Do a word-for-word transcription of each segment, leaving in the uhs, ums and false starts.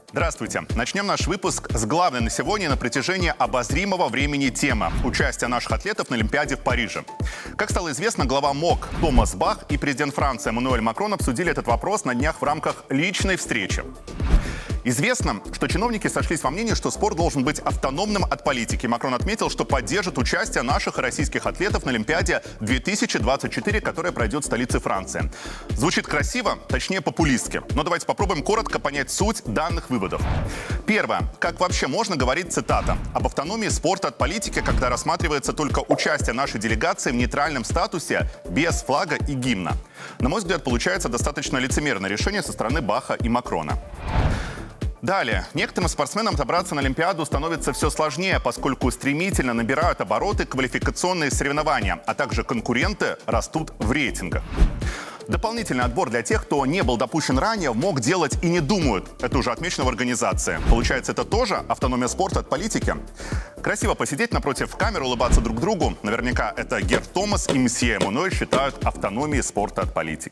Здравствуйте. Начнем наш выпуск с главной на сегодня на протяжении обозримого времени темы – участие наших атлетов на Олимпиаде в Париже. Как стало известно, глава МОК Томас Бах и президент Франции Эммануэль Макрон обсудили этот вопрос на днях в рамках личной встречи. Известно, что чиновники сошлись во мнении, что спорт должен быть автономным от политики. Макрон отметил, что поддержит участие наших и российских атлетов на Олимпиаде две тысячи двадцать четыре, которая пройдет в столице Франции. Звучит красиво, точнее популистски. Но давайте попробуем коротко понять суть данных выводов. Первое. Как вообще можно говорить, цитата, об автономии спорта от политики, когда рассматривается только участие нашей делегации в нейтральном статусе без флага и гимна? На мой взгляд, получается достаточно лицемерное решение со стороны Баха и Макрона. Далее. Некоторым спортсменам добраться на Олимпиаду становится все сложнее, поскольку стремительно набирают обороты квалификационные соревнования, а также конкуренты растут в рейтингах. Дополнительный отбор для тех, кто не был допущен ранее, мог делать и не думают. Это уже отмечено в организации. Получается, это тоже автономия спорта от политики? Красиво посидеть напротив камеры, улыбаться друг другу. Наверняка это Гер Томас и месье Эммануэль считают автономией спорта от политики.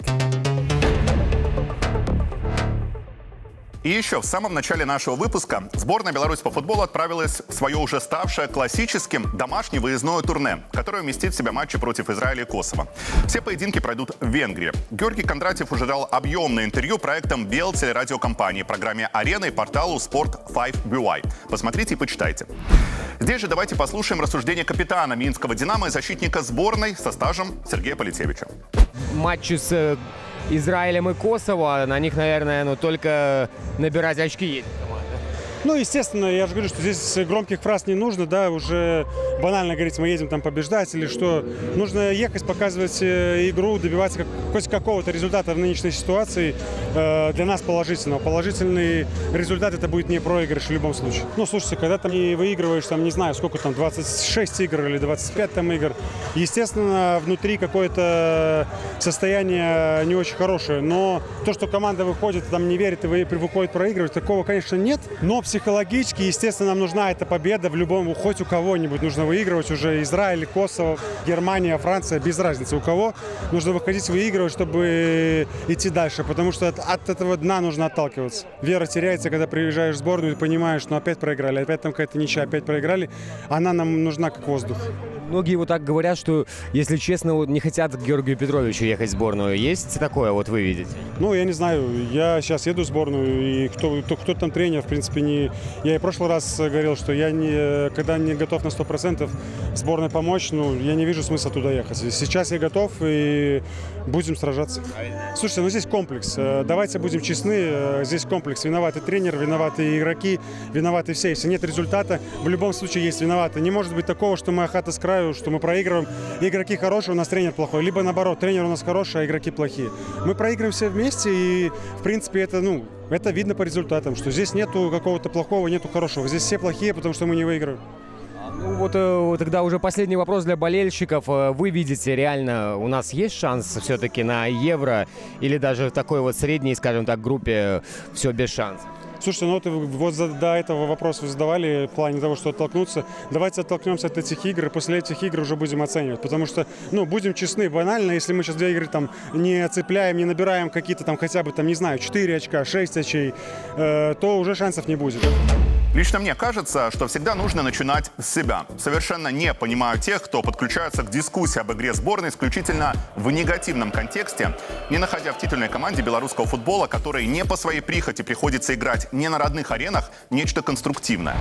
И еще в самом начале нашего выпуска сборная Беларуси по футболу отправилась в свое уже ставшее классическим домашнее выездное турне, которое вместит в себя матчи против Израиля и Косово. Все поединки пройдут в Венгрии. Георгий Кондратьев уже дал объемное интервью проектам Белтелерадиокомпании, программе «Арена» и порталу Sport пять би уай. Посмотрите и почитайте. Здесь же давайте послушаем рассуждения капитана минского «Динамо» и защитника сборной со стажем Сергея Полетевича. Матчи с Израилем и Косово, на них, наверное, ну, только набирать очки едет команда. Ну, естественно, я же говорю, что здесь громких фраз не нужно, да, уже банально говорить, мы едем там побеждать или что. Нужно ехать, показывать игру, добиваться как, хоть какого-то результата в нынешней ситуации э, для нас положительного. Положительный результат — это будет не проигрыш в любом случае. Ну, слушайте, когда ты не выигрываешь, там, не знаю, сколько там, двадцать шесть игр или двадцать пять там игр, естественно, внутри какое-то состояние не очень хорошее. Но то, что команда выходит, там не верит и выходит проигрывать, такого, конечно, нет. Но психологически, естественно, нам нужна эта победа в любом, хоть у кого-нибудь нужно выигрывать уже. Израиль, Косово, Германия, Франция, без разницы у кого. Нужно выходить выигрывать, чтобы идти дальше, потому что от, от этого дна нужно отталкиваться. Вера теряется, когда приезжаешь в сборную и понимаешь, ну опять проиграли, опять там какая-то ничья, опять проиграли. Она нам нужна как воздух. Многие вот так говорят, что, если честно, вот не хотят к Георгию Петровичу ехать в сборную. Есть такое, вот вы видите? Ну, я не знаю. Я сейчас еду в сборную, и кто, кто, кто там тренер, в принципе, не... Я и в прошлый раз говорил, что я, не, когда не готов на сто процентов сборной помочь, ну, я не вижу смысла туда ехать. Сейчас я готов, и будем сражаться. Слушайте, ну здесь комплекс. Давайте будем честны. Здесь комплекс. Виноваты тренер, виноваты игроки, виноваты все. Если нет результата, в любом случае есть виноваты. Не может быть такого, что мы ахата с краю, что мы проигрываем, игроки хорошие, у нас тренер плохой. Либо наоборот, тренер у нас хороший, а игроки плохие. Мы проигрываем все вместе, и в принципе это, ну, это видно по результатам, что здесь нету какого-то плохого, нету хорошего. Здесь все плохие, потому что мы не выигрываем. Ну вот э, тогда уже последний вопрос для болельщиков. Вы видите, реально у нас есть шанс все-таки на Евро или даже в такой вот средней, скажем так, группе все без шансов? Слушайте, ну вот, вот за, до этого вопрос вы задавали в плане того, что оттолкнуться. Давайте оттолкнемся от этих игр, и после этих игр уже будем оценивать. Потому что, ну, будем честны, банально, если мы сейчас две игры там не цепляем, не набираем какие-то там хотя бы, там, не знаю, четыре очка, шесть очей, э, то уже шансов не будет. Лично мне кажется, что всегда нужно начинать с себя. Совершенно не понимаю тех, кто подключается к дискуссии об игре сборной исключительно в негативном контексте, не находя в титульной команде белорусского футбола, которой не по своей прихоти приходится играть не на родных аренах, нечто конструктивное.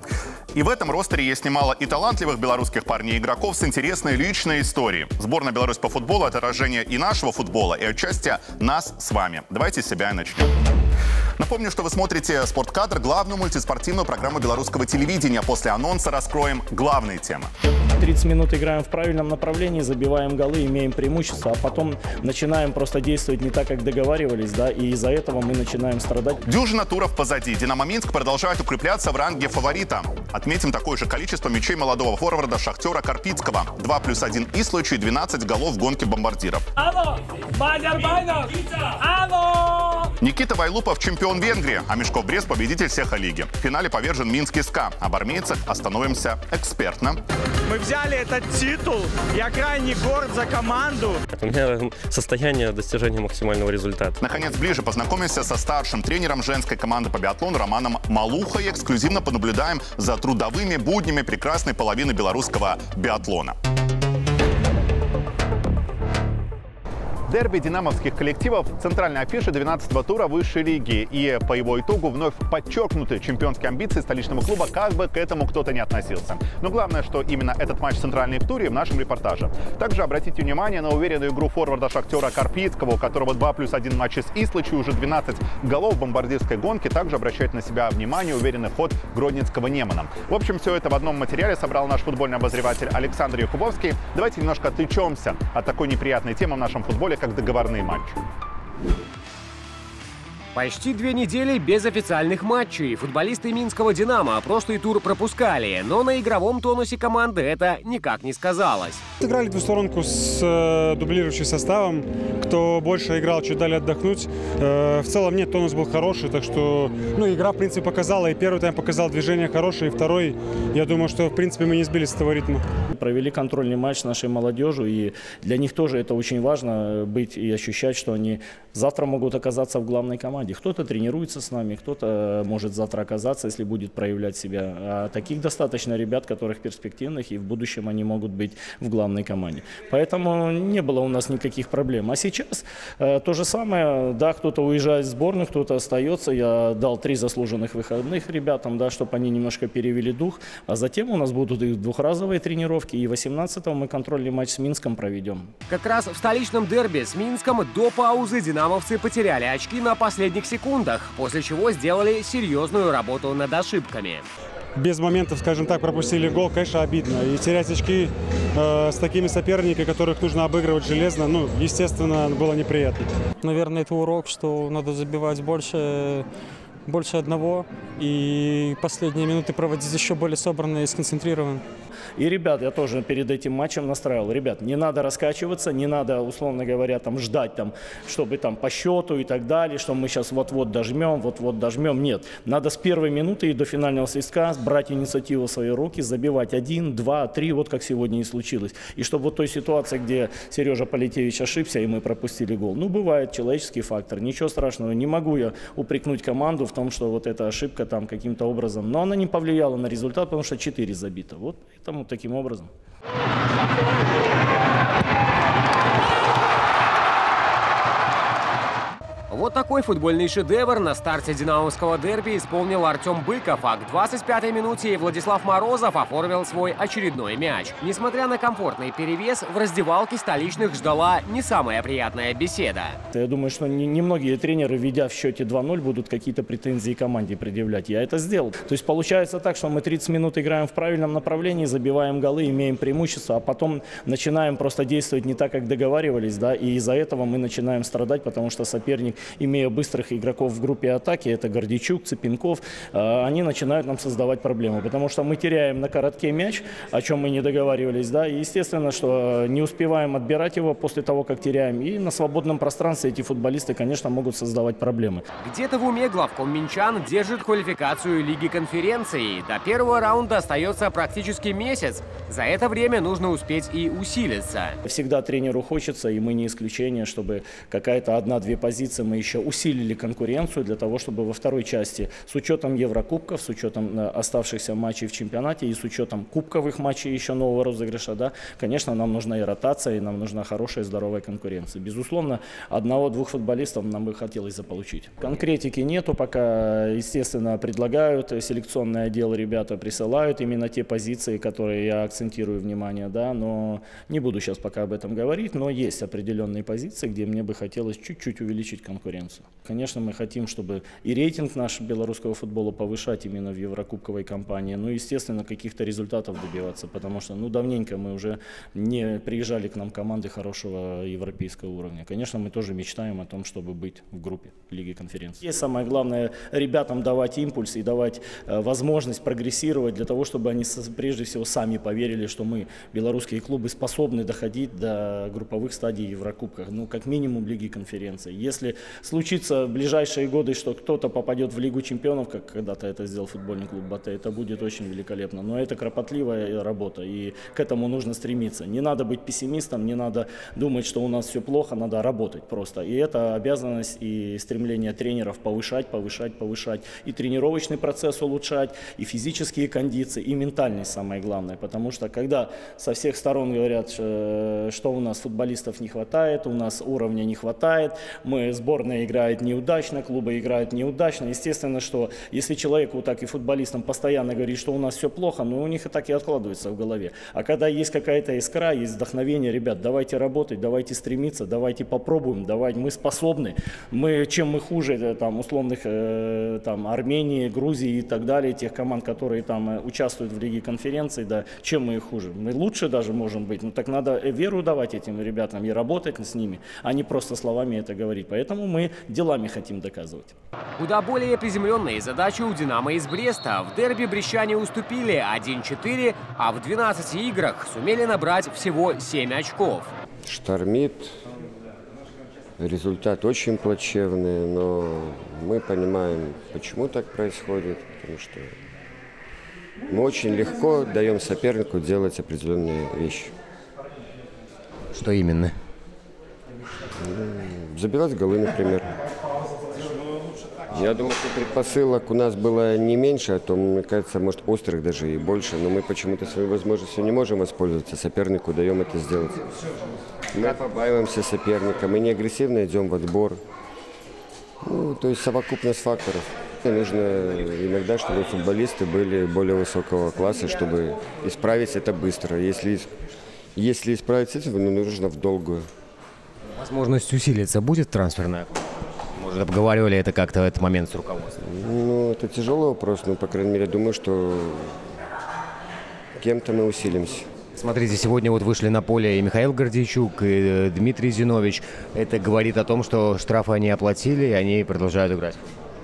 И в этом ростере есть немало и талантливых белорусских парней, игроков с интересной личной историей. Сборная Беларуси по футболу – это отражение и нашего футбола, и отчасти нас с вами. Давайте с себя и начнем. Напомню, что вы смотрите «Спорткадр», главную мультиспортивную программу белорусского телевидения. После анонса раскроем главные темы. тридцать минут играем в правильном направлении, забиваем голы, имеем преимущество, а потом начинаем просто действовать не так, как договаривались, да, и из-за этого мы начинаем страдать. Дюжина туров позади. «Динамо Минск» продолжает укрепляться в ранге фаворита. Отметим такое же количество мячей молодого форварда «Шахтера» Карпицкого. два плюс один Ислычу и двенадцать голов в гонке бомбардиров. Никита Вайлупов чемпион Венгрии, а Мешков Брест победитель всех лиги. В финале повержен Минский СКА. Об армейцах остановимся экспертно. Мы взяли этот титул. Я крайне горд за команду. У меня состояние достижения максимального результата. Наконец, ближе познакомимся со старшим тренером женской команды по биатлону Романом Малухой. Эксклюзивно понаблюдаем за трудовыми буднями прекрасной половины белорусского биатлона. Дерби динамовских коллективов – центральной афиши двенадцатого тура высшей лиги. И по его итогу вновь подчеркнуты чемпионские амбиции столичного клуба, как бы к этому кто-то не относился. Но главное, что именно этот матч центральный в туре в нашем репортаже. Также обратите внимание на уверенную игру форварда «Шахтера» Карпицкого, у которого два плюс один матчи с Ислычью, уже двенадцать голов в бомбардирской гонке. Также обращает на себя внимание уверенный ход гродненского Немана. В общем, все это в одном материале собрал наш футбольный обозреватель Александр Якубовский. Давайте немножко отвлечемся от такой неприятной темы в нашем футболе, как договорные матчи. Почти две недели без официальных матчей. Футболисты минского «Динамо» прошлый тур пропускали, но на игровом тонусе команды это никак не сказалось. Сыграли двусторонку с э, дублирующим составом. Кто больше играл, чуть дали отдохнуть. Э, в целом нет, тонус был хороший, так что ну, игра, в принципе, показала. И первый тайм показал движение хорошее, и второй, я думаю, что, в принципе, мы не сбились с этого ритма. Провели контрольный матч с нашей молодежью, и для них тоже это очень важно быть и ощущать, что они завтра могут оказаться в главной команде. Кто-то тренируется с нами, кто-то может завтра оказаться, если будет проявлять себя. А таких достаточно ребят, которых перспективных, и в будущем они могут быть в главной команде. Поэтому не было у нас никаких проблем. А сейчас э, то же самое, да, кто-то уезжает в сборную, кто-то остается. Я дал три заслуженных выходных ребятам, да, чтобы они немножко перевели дух. А затем у нас будут и двухразовые тренировки, и восемнадцатого мы контрольный матч с Минском проведем. Как раз в столичном дерби с Минском до паузы динамовцы потеряли очки на последних секундах, после чего сделали серьезную работу над ошибками. Без моментов, скажем так, пропустили гол, конечно, обидно. И терять очки э, с такими соперниками, которых нужно обыгрывать железно, ну, естественно, было неприятно. Наверное, это урок, что надо забивать больше, больше одного, и последние минуты проводить еще более собранно и сконцентрированно. И, ребят, я тоже перед этим матчем настраивал. Ребят, не надо раскачиваться, не надо, условно говоря, там ждать, там, чтобы там по счету и так далее, что мы сейчас вот-вот дожмем, вот-вот дожмем. Нет, надо с первой минуты и до финального свистка брать инициативу в свои руки, забивать один, два, три, вот как сегодня и случилось. И чтобы вот той ситуации, где Сережа Политевич ошибся, и мы пропустили гол. Ну, бывает человеческий фактор, ничего страшного. Не могу я упрекнуть команду в том, что вот эта ошибка там каким-то образом, но она не повлияла на результат, потому что четыре забито. Вот поэтому таким образом. Вот такой футбольный шедевр на старте динамовского дерби исполнил Артем Быков, а к двадцать пятой минуте Владислав Морозов оформил свой очередной мяч. Несмотря на комфортный перевес, в раздевалке столичных ждала не самая приятная беседа. Я думаю, что немногие тренеры, ведя в счете два ноль, будут какие-то претензии команде предъявлять. Я это сделал. То есть получается так, что мы тридцать минут играем в правильном направлении, забиваем голы, имеем преимущество, а потом начинаем просто действовать не так, как договаривались, да, и из-за этого мы начинаем страдать, потому что соперник, имея быстрых игроков в группе атаки, это Гордичук, Цыпинков, они начинают нам создавать проблемы, потому что мы теряем на коротке мяч, о чем мы не договаривались, да, и естественно, что не успеваем отбирать его после того, как теряем, и на свободном пространстве эти футболисты, конечно, могут создавать проблемы. Где-то в уме главком минчан держит квалификацию Лиги конференции. До первого раунда остается практически месяц. За это время нужно успеть и усилиться. Всегда тренеру хочется, и мы не исключение, чтобы какая-то одна-две позиции мы еще усилили конкуренцию для того, чтобы во второй части, с учетом Еврокубков, с учетом оставшихся матчей в чемпионате и с учетом кубковых матчей еще нового розыгрыша, да, конечно, нам нужна и ротация, и нам нужна хорошая здоровая конкуренция. Безусловно, одного-двух футболистов нам бы хотелось заполучить. Конкретики нету пока, естественно, предлагают, селекционный отдел ребята присылают именно те позиции, которые я акцентирую внимание, да, но не буду сейчас пока об этом говорить, но есть определенные позиции, где мне бы хотелось чуть-чуть увеличить конкуренцию. Конечно, мы хотим, чтобы и рейтинг нашего белорусского футбола повышать именно в еврокубковой кампании, ну, естественно, каких-то результатов добиваться, потому что, ну, давненько мы уже не приезжали к нам команды хорошего европейского уровня. Конечно, мы тоже мечтаем о том, чтобы быть в группе Лиги конференции. И самое главное, ребятам давать импульс и давать э, возможность прогрессировать для того, чтобы они прежде всего сами поверили, что мы, белорусские клубы, способны доходить до групповых стадий Еврокубка, ну, как минимум Лиги конференции. Если случится в ближайшие годы, что кто-то попадет в Лигу чемпионов, как когда-то это сделал футбольный клуб Батэ, это будет очень великолепно. Но это кропотливая работа, и к этому нужно стремиться. Не надо быть пессимистом, не надо думать, что у нас все плохо, надо работать просто. И это обязанность и стремление тренеров повышать, повышать, повышать. И тренировочный процесс улучшать, и физические кондиции, и ментальность самое главное. Потому что когда со всех сторон говорят, что у нас футболистов не хватает, у нас уровня не хватает, мы, сборная играет неудачно, клубы играют неудачно. Естественно, что если человеку, так и футболистам постоянно говорит, что у нас все плохо, ну у них и так и откладывается в голове. А когда есть какая-то искра, есть вдохновение, ребят, давайте работать, давайте стремиться, давайте попробуем, давайте, мы способны. Мы, чем мы хуже там, условных э, там, Армении, Грузии и так далее, тех команд, которые там участвуют в Лиге конференций, да, чем мы их хуже? Мы лучше даже можем быть. Ну так надо веру давать этим ребятам и работать с ними, а не просто словами это говорить. Поэтому мы делами хотим доказывать. Куда более приземленные задачи у «Динамо» из Бреста. В дерби брестчане уступили один-четыре, а в двенадцати играх сумели набрать всего семь очков. Штормит. Результат очень плачевный, но мы понимаем, почему так происходит, потому что мы очень легко даем сопернику делать определенные вещи. Что именно? Забивать голы, например. Я думаю, что предпосылок у нас было не меньше, а то, мне кажется, может, острых даже и больше, но мы почему-то своей возможностью не можем воспользоваться, сопернику даем это сделать. Мы побаиваемся соперника, мы не агрессивно идем в отбор. Ну, то есть совокупность факторов. Нужно иногда, чтобы футболисты были более высокого класса, чтобы исправить это быстро. Если, если исправить это, ну, нужно в долгую. Возможность усилиться будет трансферная? Может, обговаривали это как-то в этот момент с руководством? Ну, это тяжелый вопрос, но, по крайней мере, думаю, что кем-то мы усилимся. Смотрите, сегодня вот вышли на поле и Михаил Гордейчук, и Дмитрий Зинович. Это говорит о том, что штрафы они оплатили, и они продолжают играть.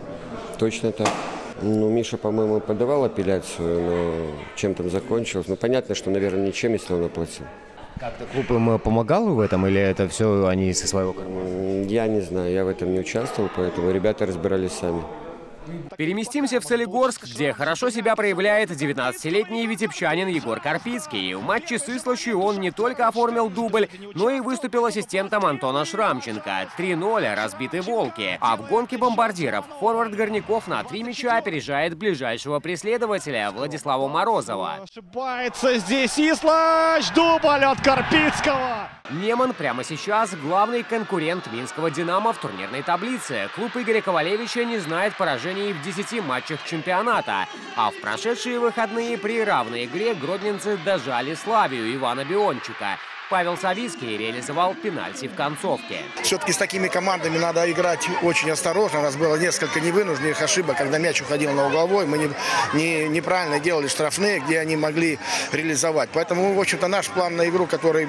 Точно так. Ну, Миша, по-моему, подавал апелляцию, но чем там закончилось. Ну, понятно, что, наверное, ничем, если он оплатил. Как-то клуб им помогал в этом, или это все они со своего кармана? Я не знаю, я в этом не участвовал, поэтому ребята разбирались сами. Переместимся в Солигорск, где хорошо себя проявляет девятнадцатилетний витебчанин Егор Карпицкий. В матче с Ислощью он не только оформил дубль, но и выступил ассистентом Антона Шрамченко. три ноль разбиты «Волки». А в гонке бомбардиров форвард Горняков на три мяча опережает ближайшего преследователя Владислава Морозова. Ошибается здесь Ислощ, дубль от Карпицкого. Неман прямо сейчас главный конкурент минского «Динамо» в турнирной таблице. Клуб Игоря Ковалевича не знает поражений в десяти матчах чемпионата. А в прошедшие выходные при равной игре гродненцы дожали Славию Ивана Биончика. Павел Савицкий реализовал пенальти в концовке. Все-таки с такими командами надо играть очень осторожно. У нас было несколько невынужденных ошибок, когда мяч уходил на угловой. Мы не, не, неправильно делали штрафные, где они могли реализовать. Поэтому, в общем-то, наш план на игру, который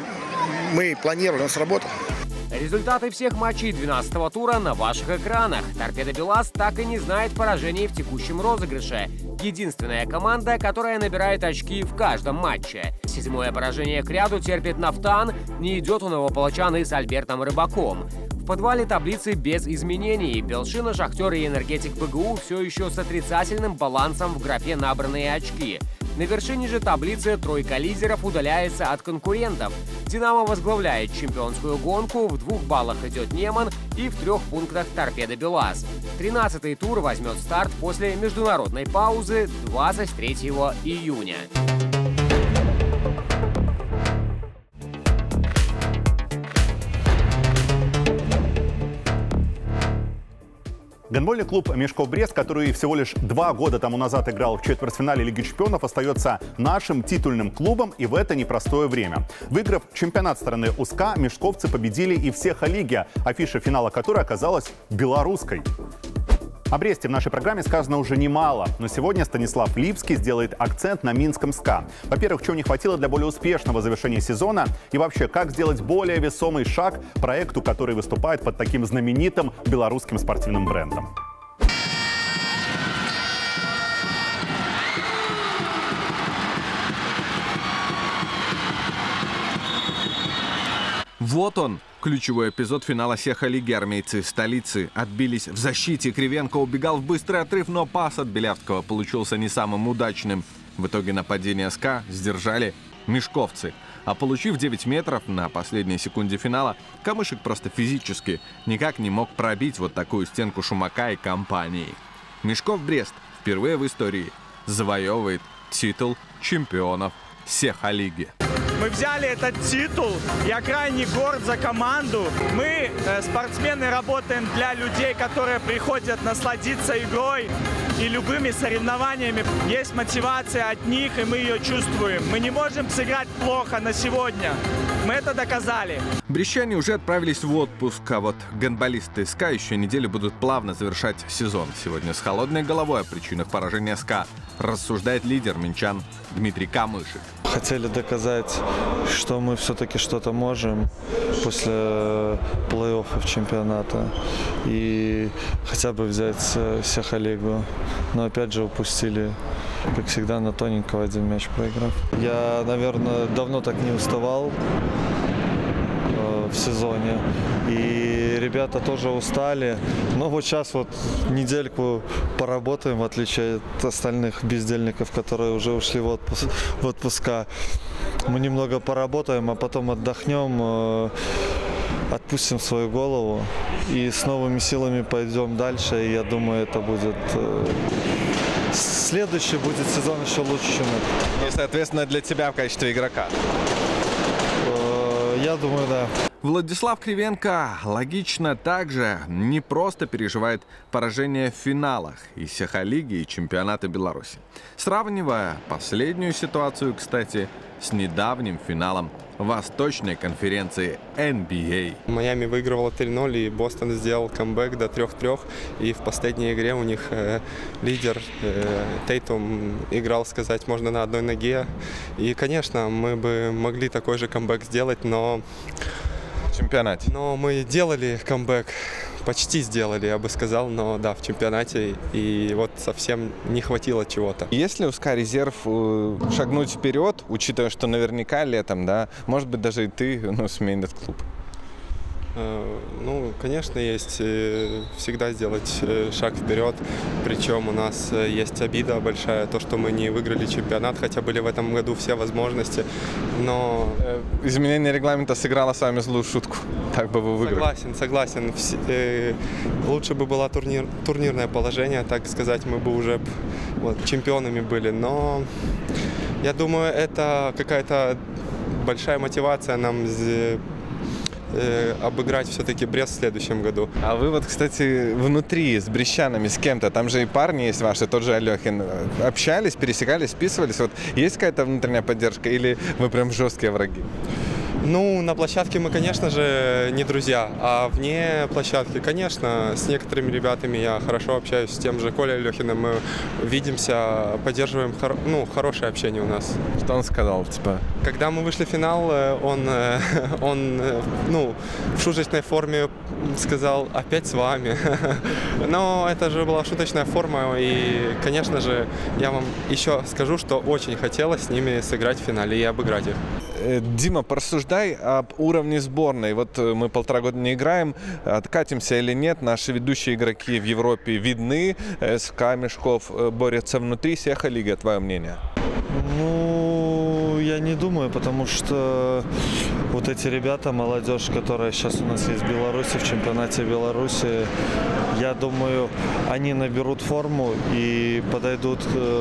мы планировали, он сработал. Результаты всех матчей двенадцатого тура на ваших экранах. «Торпедо Белас» так и не знает поражений в текущем розыгрыше. Единственная команда, которая набирает очки в каждом матче. Седьмое поражение кряду терпит «Нафтан», не идет у новополочан и с Альбертом Рыбаком. В подвале таблицы без изменений. Белшина, Шахтер и Энергетик БГУ все еще с отрицательным балансом в графе «Набранные очки». На вершине же таблицы тройка лидеров удаляется от конкурентов. «Динамо» возглавляет чемпионскую гонку, в двух баллах идет Неман и в трех пунктах «Торпедо Белас». Тринадцатый тур возьмет старт после международной паузы двадцать третьего июня. Гандбольный клуб «Мешков Брест», который всего лишь два года тому назад играл в четвертьфинале Лиги чемпионов, остается нашим титульным клубом и в это непростое время. Выиграв чемпионат страны УСКА, мешковцы победили и все Х-лиги, афиша финала которой оказалась белорусской. О Бресте в нашей программе сказано уже немало, но сегодня Станислав Липский сделает акцент на минском СКА. Во-первых, чего не хватило для более успешного завершения сезона, и вообще, как сделать более весомый шаг проекту, который выступает под таким знаменитым белорусским спортивным брендом. Вот он, ключевой эпизод финала Сеха-лиги. Армейцы из столицы отбились в защите. Кривенко убегал в быстрый отрыв, но пас от Белявского получился не самым удачным. В итоге нападение СКА сдержали мешковцы. А получив девять метров на последней секунде финала, Камышек просто физически никак не мог пробить вот такую стенку Шумака и компании. Мешков-Брест впервые в истории завоевывает титул чемпионов Сеха-лиги. Мы взяли этот титул, я крайне горд за команду. Мы, э, спортсмены, работаем для людей, которые приходят насладиться игрой и любыми соревнованиями. Есть мотивация от них, и мы ее чувствуем. Мы не можем сыграть плохо на сегодня. Мы это доказали. Брестчане уже отправились в отпуск, а вот гандболисты СКА еще неделю будут плавно завершать сезон. Сегодня с холодной головой о причинах поражения СКА рассуждает лидер минчан Дмитрий Камышек. Хотели доказать, что мы все-таки что-то можем после плей-оффа чемпионата и хотя бы взять Сеха-лигу. Но опять же упустили, как всегда, на тоненького один мяч проиграв. Я, наверное, давно так не уставал в сезоне. И ребята тоже устали. Но вот сейчас вот недельку поработаем, в отличие от остальных бездельников, которые уже ушли в, отпуск, в отпуска. Мы немного поработаем, а потом отдохнем, отпустим свою голову и с новыми силами пойдем дальше. И я думаю, это будет... Следующий будет сезон еще лучше, чем это. И, соответственно, для тебя в качестве игрока? Я думаю, да. Владислав Кривенко, логично, также не просто переживает поражение в финалах и Сеха-лиги, и чемпионата Беларуси. Сравнивая последнюю ситуацию, кстати, с недавним финалом Восточной конференции эн би эй. Майами выигрывала три ноль, и Бостон сделал камбэк до трех-трех. И в последней игре у них э, лидер э, Тейтум играл, сказать можно, на одной ноге. И, конечно, мы бы могли такой же камбэк сделать, но... В чемпионате. Но мы делали камбэк, почти сделали, я бы сказал, но да, в чемпионате, и вот совсем не хватило чего-то. Есть ли у СКА резерв шагнуть вперед, учитывая, что наверняка летом, да, может быть, даже и ты, ну, сменит клуб? Ну, конечно, есть всегда сделать шаг вперед, причем у нас есть обида большая, то, что мы не выиграли чемпионат, хотя были в этом году все возможности, но... Изменение регламента сыграло с вами злую шутку, так бы вы выиграли. Согласен, согласен. Лучше бы было турнир, турнирное положение, так сказать, мы бы уже вот, чемпионами были, но я думаю, это какая-то большая мотивация нам обыграть все-таки Брест в следующем году. А вы вот, кстати, внутри с брестчанами, с кем-то, там же и парни есть ваши, тот же Алехин, общались, пересекались, списывались, вот есть какая-то внутренняя поддержка или вы прям жесткие враги? Ну, на площадке мы, конечно же, не друзья, а вне площадки, конечно, с некоторыми ребятами я хорошо общаюсь, с тем же Колей Алехиным мы видимся, поддерживаем хор- ну, хорошее общение у нас. Что он сказал, типа? Когда мы вышли в финал, он, он ну, в шуточной форме сказал: «Опять с вами». Но это же была шуточная форма, и, конечно же, я вам еще скажу, что очень хотелось с ними сыграть в финале и обыграть их. Дима, порассуждай об уровне сборной. Вот мы полтора года не играем, откатимся или нет. Наши ведущие игроки в Европе видны. СКА, Мешков борются внутри Сеха-лиги. Твое мнение? Ну, я не думаю, потому что вот эти ребята, молодежь, которая сейчас у нас есть в Беларуси, в чемпионате Беларуси, я думаю, они наберут форму и подойдут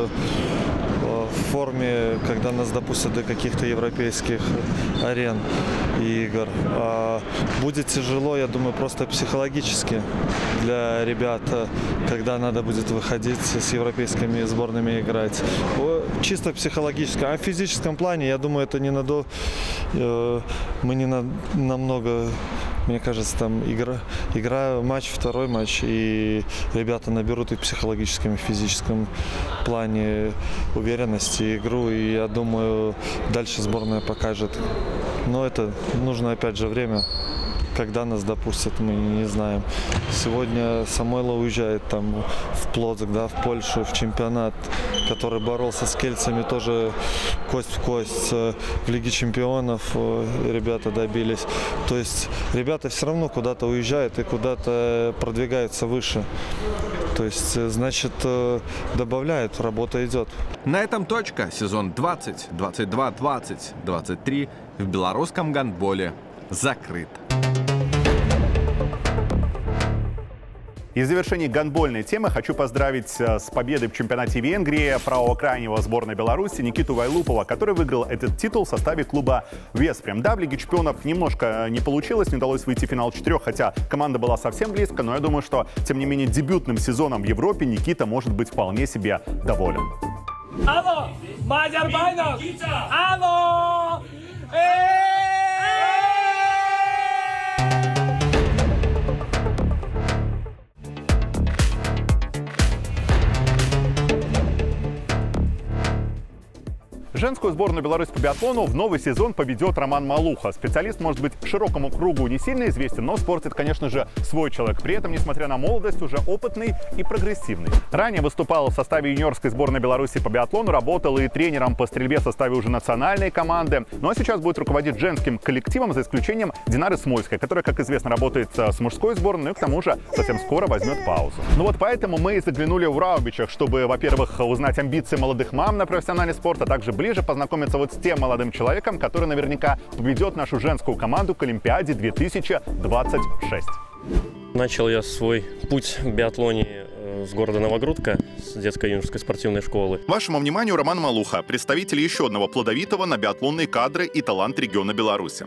в форме, когда нас допустят до каких-то европейских арен и игр. А будет тяжело, я думаю, просто психологически для ребят, когда надо будет выходить с европейскими сборными играть. Чисто психологически. А в физическом плане, я думаю, это не надо... Мы не на, намного... Мне кажется, там игра, игра, матч, второй матч, и ребята наберут и в психологическом, и в физическом плане уверенности, игру, и я думаю, дальше сборная покажет. Но это нужно, опять же, время, когда нас допустят, мы не знаем. Сегодня Самойло уезжает там в Плоцк, да, в Польшу, в чемпионат, который боролся с кельцами тоже кость в кость. В Лиге чемпионов ребята добились. То есть ребята все равно куда-то уезжают и куда-то продвигаются выше. То есть, значит, добавляют, работа идет. На этом точка. Сезон двадцать, двадцать два, двадцать, двадцать три в белорусском гандболе закрыт. И в завершении гандбольной темы хочу поздравить с победой в чемпионате Венгрии правого крайнего сборной Беларуси Никиту Вайлупова, который выиграл этот титул в составе клуба Веспрем. Да, в Лиге чемпионов немножко не получилось, не удалось выйти в финал четырех, хотя команда была совсем близко, но я думаю, что, тем не менее, дебютным сезоном в Европе Никита может быть вполне себе доволен. Алло! Мазербайнов! Алло! Женскую сборную Беларуси по биатлону в новый сезон поведет Роман Малуха. Специалист, может быть, широкому кругу не сильно известен, но в спорте, конечно же, свой человек. При этом, несмотря на молодость, уже опытный и прогрессивный. Ранее выступал в составе юниорской сборной Беларуси по биатлону, работал и тренером по стрельбе в составе уже национальной команды. Ну а сейчас будет руководить женским коллективом, за исключением Динары Смольской, которая, как известно, работает с мужской сборной, ну и к тому же совсем скоро возьмет паузу. Ну вот поэтому мы и заглянули в Раубичах, чтобы, во-первых, узнать амбиции молодых мам на профессиональный спорт, а также ближе познакомиться вот с тем молодым человеком, который наверняка поведет нашу женскую команду к Олимпиаде две тысячи двадцать шесть. Начал я свой путь в биатлоне с города Новогрудка, с детской юношеской спортивной школы. Вашему вниманию Роман Малуха, представитель еще одного плодовитого на биатлонные кадры и талант региона Беларуси.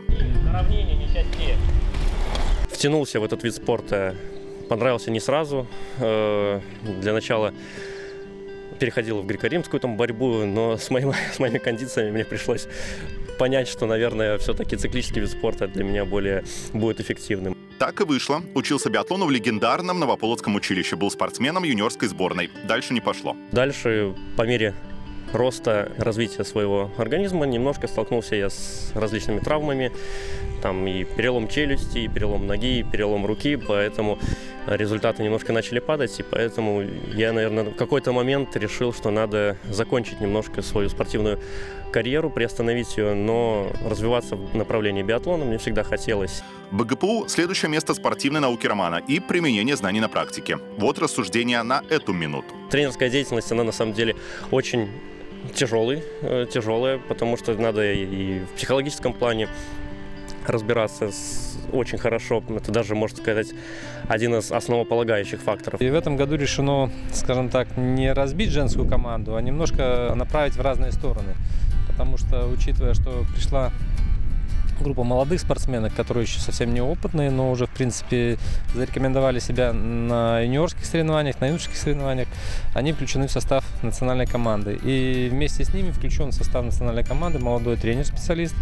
Втянулся в этот вид спорта, понравился не сразу. Для начала переходил в греко-римскую там борьбу, но с моими, с моими кондициями мне пришлось понять, что, наверное, все-таки циклический вид спорта для меня более будет эффективным. Так и вышло. Учился биатлону в легендарном Новополоцком училище. Был спортсменом юниорской сборной. Дальше не пошло. Дальше, по мере роста, развития своего организма, немножко столкнулся я с различными травмами. Там и перелом челюсти, и перелом ноги, и перелом руки, поэтому результаты немножко начали падать, и поэтому я, наверное, в какой-то момент решил, что надо закончить немножко свою спортивную карьеру, приостановить ее, но развиваться в направлении биатлона мне всегда хотелось. БГПУ – следующее место спортивной науки Романа и применение знаний на практике. Вот рассуждения на эту минуту. Тренерская деятельность, она на самом деле очень тяжелый, тяжелая, потому что надо и в психологическом плане разбираться с, очень хорошо. Это даже, можно сказать, один из основополагающих факторов. И в этом году решено, скажем так, не разбить женскую команду, а немножко направить в разные стороны. Потому что, учитывая, что пришла группа молодых спортсменок, которые еще совсем неопытные, но уже, в принципе, зарекомендовали себя на юниорских соревнованиях, на юношеских соревнованиях, они включены в состав национальной команды. И вместе с ними включен в состав национальной команды молодой тренер-специалист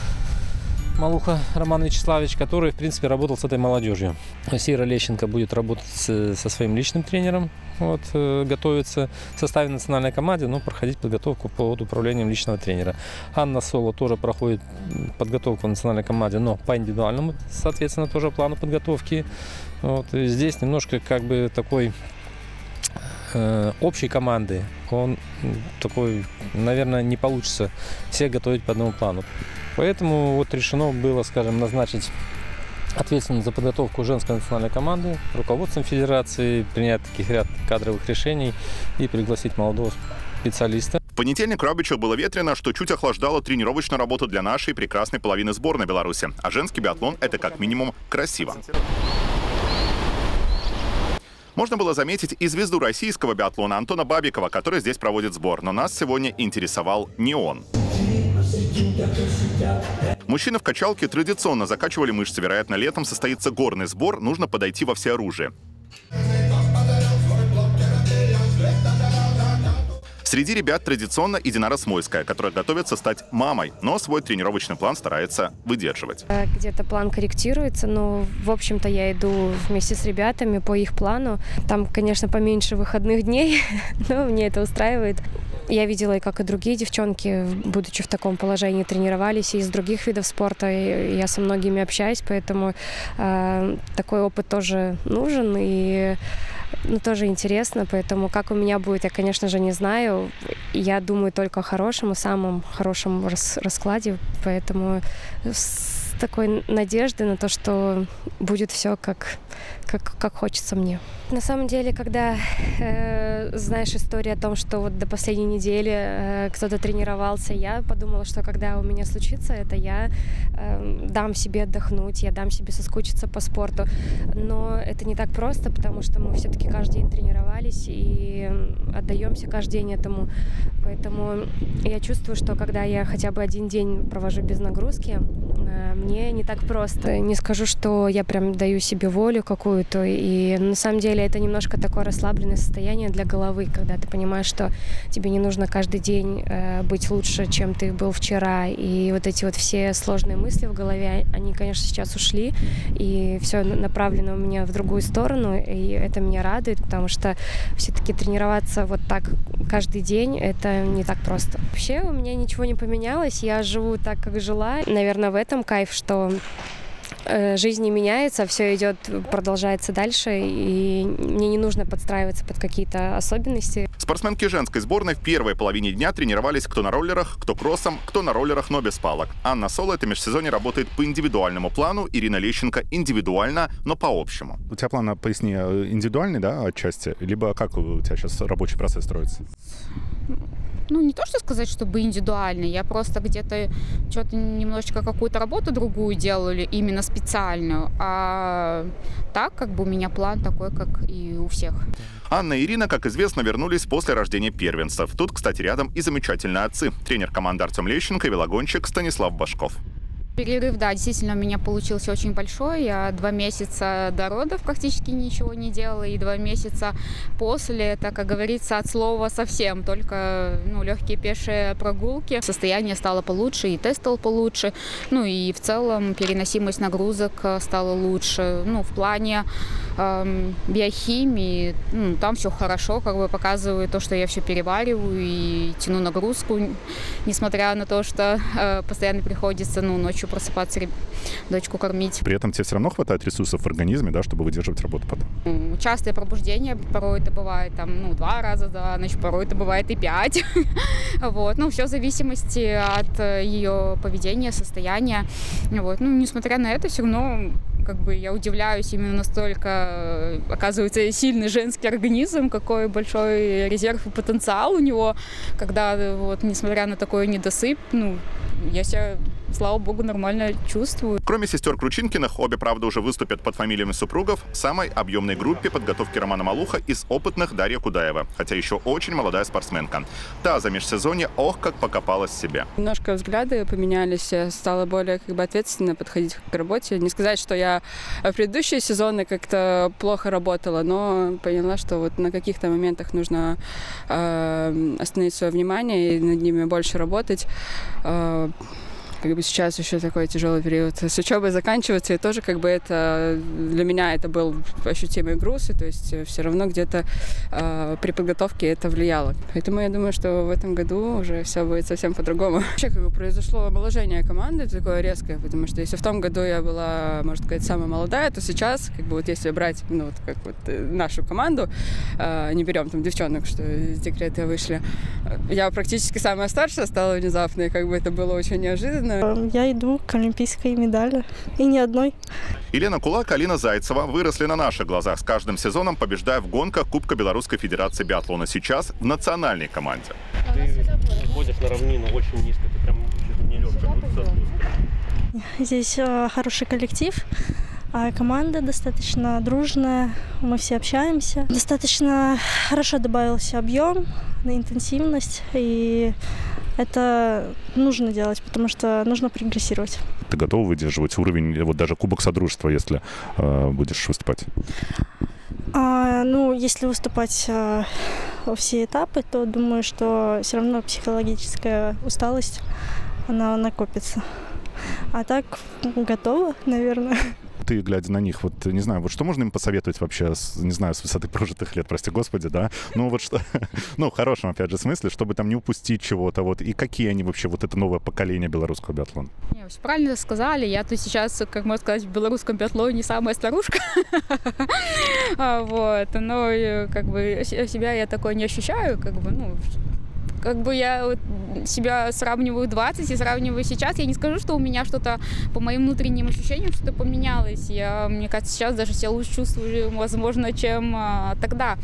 Малуха Роман Вячеславович, который, в принципе, работал с этой молодежью. Сира Лещенко будет работать с, со своим личным тренером, вот, готовиться в составе национальной команды, но проходить подготовку под управлением личного тренера. Анна Соло тоже проходит подготовку в национальной команде, но по индивидуальному, соответственно, тоже плану подготовки. Вот, и здесь немножко как бы такой э, общей команды, он такой, наверное, не получится всех готовить по одному плану. Поэтому вот решено было, скажем, назначить ответственность за подготовку женской национальной команды, руководством федерации, принять таких ряд кадровых решений и пригласить молодого специалиста. В понедельник в Раубичах было ветрено, что чуть охлаждало тренировочную работу для нашей прекрасной половины сборной Беларуси. А женский биатлон – это как минимум красиво. Можно было заметить и звезду российского биатлона Антона Бабикова, который здесь проводит сбор. Но нас сегодня интересовал не он. Мужчины в качалке традиционно закачивали мышцы. Вероятно, летом состоится горный сбор, нужно подойти во всеоружие. Среди ребят традиционно и Динара Смольская, которая готовится стать мамой, но свой тренировочный план старается выдерживать. Где-то план корректируется, но, в общем-то, я иду вместе с ребятами по их плану. Там, конечно, поменьше выходных дней, но мне это устраивает. я видела, и как и другие девчонки, будучи в таком положении, тренировались и из других видов спорта. И я со многими общаюсь, поэтому э, такой опыт тоже нужен и ну, тоже интересно. Поэтому как у меня будет, я, конечно же, не знаю. Я думаю только о хорошем, о самом хорошем рас- раскладе. Поэтому с такой надеждой на то, что будет все как, как, как хочется мне. На самом деле, когда э, знаешь историю о том, что вот до последней недели э, кто-то тренировался, я подумала, что когда у меня случится это, я э, дам себе отдохнуть, я дам себе соскучиться по спорту. Но это не так просто, потому что мы все-таки каждый день тренировались и отдаемся каждый день этому. Поэтому я чувствую, что когда я хотя бы один день провожу без нагрузки, э, мне не так просто. Не скажу, что я прям даю себе волю какую-то, и на самом деле это немножко такое расслабленное состояние для головы, когда ты понимаешь, что тебе не нужно каждый день э, быть лучше, чем ты был вчера. И вот эти вот все сложные мысли в голове, они, конечно, сейчас ушли, и все направлено у меня в другую сторону, и это меня радует, потому что все-таки тренироваться вот так каждый день, это не так просто. Вообще у меня ничего не поменялось, я живу так, как жила. Наверное, в этом кайф, что жизнь не меняется, все идет, продолжается дальше, и мне не нужно подстраиваться под какие-то особенности. Спортсменки женской сборной в первой половине дня тренировались кто на роллерах, кто кроссом, кто на роллерах, но без палок. Анна Соло это межсезонье работает по индивидуальному плану, Ирина Лещенко индивидуально, но по общему. У тебя план, поясни, индивидуальный, да, отчасти? Либо как у тебя сейчас рабочий процесс строится? Ну, не то, что сказать, чтобы индивидуально, я просто где-то что-то немножечко какую-то работу другую делали, именно специальную, а так как бы у меня план такой, как и у всех. Анна и Ирина, как известно, вернулись после рождения первенцев. Тут, кстати, рядом и замечательные отцы. Тренер команды Артем Лещенко и велогонщик Станислав Башков. Перерыв, да, действительно у меня получился очень большой. Я два месяца до родов практически ничего не делала, и два месяца после, это, как говорится, от слова совсем, только ну, легкие пешие прогулки. Состояние стало получше, и тест стал получше, ну и в целом переносимость нагрузок стала лучше. Ну, в плане эм, биохимии, ну, там все хорошо, как бы показывает то, что я все перевариваю и тяну нагрузку, несмотря на то, что э, постоянно приходится ну, ночью просыпаться, дочку кормить. При этом тебе все равно хватает ресурсов в организме, да, чтобы выдерживать работу потом? Частое пробуждение, порой это бывает там, ну, два раза за ночь, порой это бывает и пять. Вот. Ну, все в зависимости от ее поведения, состояния. Вот. Ну, несмотря на это, все равно как бы я удивляюсь, именно настолько, оказывается, сильный женский организм, какой большой резерв и потенциал у него, когда вот, несмотря на такой недосып, ну, я себя, слава богу, нормально чувствую. Кроме сестер Кручинкиных, обе, правда, уже выступят под фамилиями супругов в самой объемной группе подготовки Романа Малуха из опытных Дарья Кудаева, хотя еще очень молодая спортсменка. Та за межсезонье, ох, как покопалась в себе. Немножко взгляды поменялись, я стала более как бы ответственно подходить к работе. Не сказать, что я в предыдущие сезоны как-то плохо работала, но поняла, что вот на каких-то моментах нужно э, остановить свое внимание и над ними больше работать. Э, Как бы сейчас еще такой тяжелый период с учебой заканчивается, и тоже как бы это для меня это был ощутимый груз, и то есть все равно где-то э, при подготовке это влияло. Поэтому я думаю, что в этом году уже все будет совсем по-другому. Вообще как бы произошло омоложение команды такое резкое, потому что если в том году я была, можно сказать, самая молодая, то сейчас, как бы вот если брать, ну вот как вот нашу команду, э, не берем там девчонок, что из декрета вышли, я практически самая старшая стала внезапно, и как бы это было очень неожиданно. Я иду к олимпийской медали. И ни одной. Елена Кулак, Алина Зайцева выросли на наших глазах, с каждым сезоном побеждая в гонках Кубка Белорусской Федерации биатлона. Сейчас в национальной команде. Ты ходишь на равнину очень низко, ты прям нелегко. Здесь э, хороший коллектив. А команда достаточно дружная, мы все общаемся. Достаточно хорошо добавился объем, на интенсивность, и это нужно делать, потому что нужно прогрессировать. Ты готова выдерживать уровень, вот даже Кубок Содружества, если э, будешь выступать? А, ну, если выступать а, во все этапы, то думаю, что все равно психологическая усталость, она накопится. А так, готова, наверное. ты, глядя на них, вот, не знаю, вот что можно им посоветовать вообще, с, не знаю, с высоты прожитых лет, прости господи, да? Ну, вот что, ну, в хорошем, опять же, смысле, чтобы там не упустить чего-то, вот, и какие они вообще, вот это новое поколение белорусского биатлона? Не, все правильно сказали, я тут сейчас, как можно сказать, в белорусском биатлоне не самая старушка, вот, но, как бы, себя я такой не ощущаю, как бы, ну, как бы я вот себя сравниваю двадцать и сравниваю сейчас, я не скажу, что у меня что-то по моим внутренним ощущениям что-то поменялось. Я, мне кажется, сейчас даже себя лучше чувствую, возможно, чем а, тогда.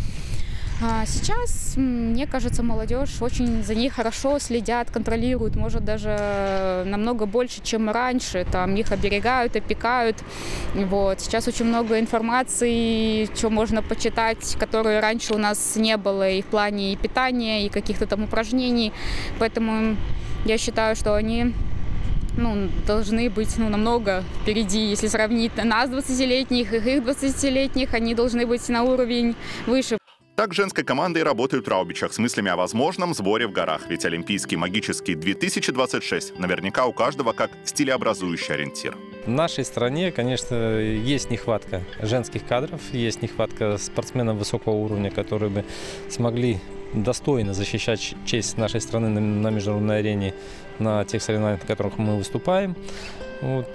А сейчас, мне кажется, молодежь очень за ней хорошо следят, контролируют, может, даже намного больше, чем раньше. Там их оберегают, опекают. Вот. Сейчас очень много информации, что можно почитать, которой раньше у нас не было и в плане и питания, и каких-то там упражнений. Поэтому я считаю, что они ну, должны быть ну, намного впереди. Если сравнить нас, двадцатилетних, и их двадцатилетних, они должны быть на уровень выше. Так женской командой работают в Траубичах с мыслями о возможном сборе в горах. Ведь Олимпийский магический две тысячи двадцать шесть наверняка у каждого как стилеобразующий ориентир. В нашей стране, конечно, есть нехватка женских кадров, есть нехватка спортсменов высокого уровня, которые бы смогли достойно защищать честь нашей страны на, на международной арене, на тех соревнованиях, на которых мы выступаем. Вот.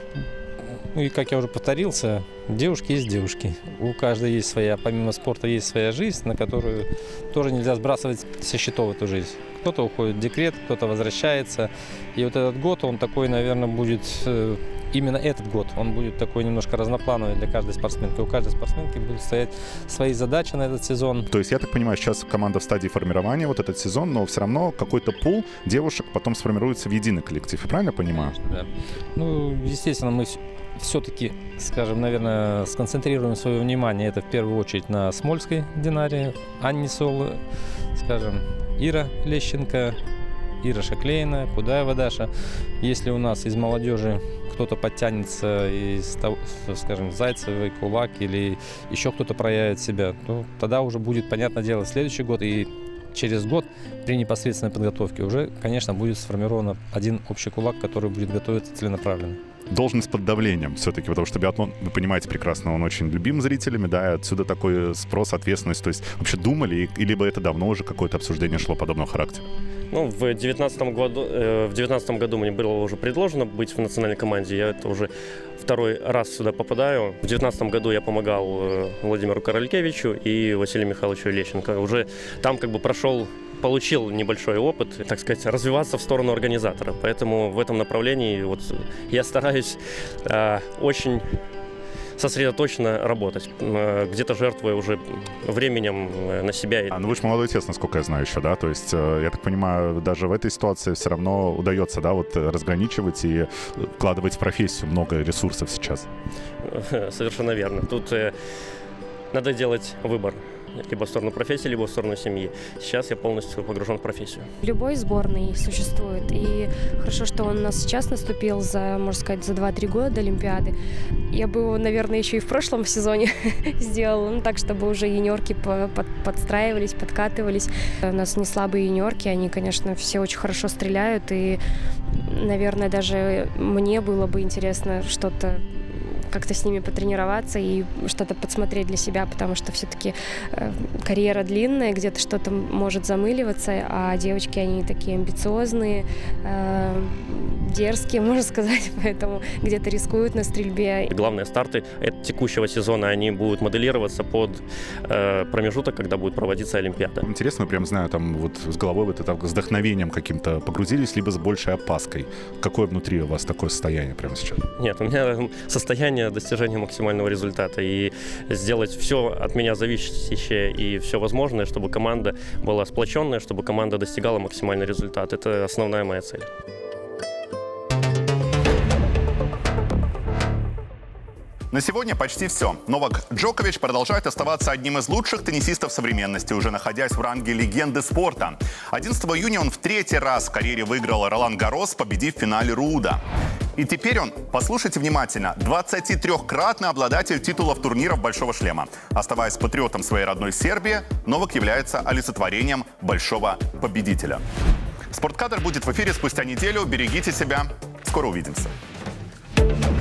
Ну и, как я уже повторился, девушки есть девушки. У каждой есть своя, помимо спорта, есть своя жизнь, на которую тоже нельзя сбрасывать со счетов эту жизнь. Кто-то уходит в декрет, кто-то возвращается. И вот этот год, он такой, наверное, будет, именно этот год, он будет такой немножко разноплановый для каждой спортсменки. У каждой спортсменки будут стоять свои задачи на этот сезон. То есть, я так понимаю, сейчас команда в стадии формирования, вот этот сезон, но все равно какой-то пул девушек потом сформируется в единый коллектив. Я правильно понимаю? Конечно, да. Ну, естественно, мы все-таки, скажем, наверное, сконцентрируем свое внимание, это в первую очередь на Смольской Динаре, Анне Соло, скажем, Ира Лещенко, Ира Шаклейна, Кудаева Даша. Если у нас из молодежи кто-то подтянется из, скажем, Зайцевой, Кулак или еще кто-то проявит себя, то тогда уже будет, понятное дело, следующий год и через год при непосредственной подготовке уже, конечно, будет сформирован один общий кулак, который будет готовиться целенаправленно. Должность под давлением все-таки, потому что биатлон, вы понимаете прекрасно, он очень любим зрителями, да, и отсюда такой спрос, ответственность. То есть вообще думали, и, либо это давно уже какое-то обсуждение шло подобного характера? Ну, в девятнадцатом году, э, в девятнадцатом году мне было уже предложено быть в национальной команде. Я это уже второй раз сюда попадаю. В девятнадцатом году я помогал э, Владимиру Королькевичу и Василию Михайловичу Лещенко. Уже там как бы прошел, получил небольшой опыт, так сказать, развиваться в сторону организатора. Поэтому в этом направлении вот я стараюсь э, очень сосредоточенно работать, где-то жертвуя уже временем на себя. А, ну вы же молодой отец, насколько я знаю еще, да? То есть, я так понимаю, даже в этой ситуации все равно удается, да, вот разграничивать и вкладывать в профессию много ресурсов сейчас. Совершенно верно. Тут э, надо делать выбор. Либо в сторону профессии, либо в сторону семьи. Сейчас я полностью погружен в профессию. Любой сборной существует. И хорошо, что он у нас сейчас наступил за, можно сказать, за два-три года до Олимпиады. Я бы его, наверное, еще и в прошлом сезоне сделала. Ну, так, чтобы уже юниорки подстраивались, подкатывались. У нас не слабые юниорки. Они, конечно, все очень хорошо стреляют. И, наверное, даже мне было бы интересно что-то как-то с ними потренироваться и что-то подсмотреть для себя, потому что все-таки э, карьера длинная, где-то что-то может замыливаться, а девочки, они такие амбициозные, э, дерзкие, можно сказать, поэтому где-то рискуют на стрельбе. Главные старты текущего сезона, они будут моделироваться под э, промежуток, когда будет проводиться Олимпиада. Интересно, прям знаю, там вот с головой вот это с вдохновением каким-то погрузились, либо с большей опаской. Какое внутри у вас такое состояние прямо сейчас? Нет, у меня состояние достижения максимального результата и сделать все от меня зависящее и все возможное, чтобы команда была сплоченная, чтобы команда достигала максимальный результат. Это основная моя цель. На сегодня почти все. Новак Джокович продолжает оставаться одним из лучших теннисистов современности, уже находясь в ранге легенды спорта. одиннадцатого июня он в третий раз в карьере выиграл Ролан Гаррос, победив в финале Руда. И теперь он, послушайте внимательно, двадцатитрёхкратный обладатель титулов турниров «Большого шлема». Оставаясь патриотом своей родной Сербии, Новак является олицетворением большого победителя. Спорткадр будет в эфире спустя неделю. Берегите себя. Скоро увидимся.